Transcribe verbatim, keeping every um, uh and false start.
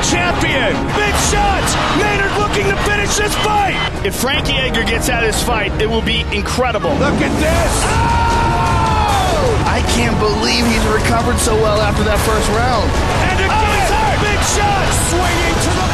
champion. Big shots. Maynard looking to finish this fight. If Frankie Edgar gets out of this fight, it will be incredible. Look at this. Oh! I can't believe he's recovered so well after that first round. And again, oh, big shot. Swinging to the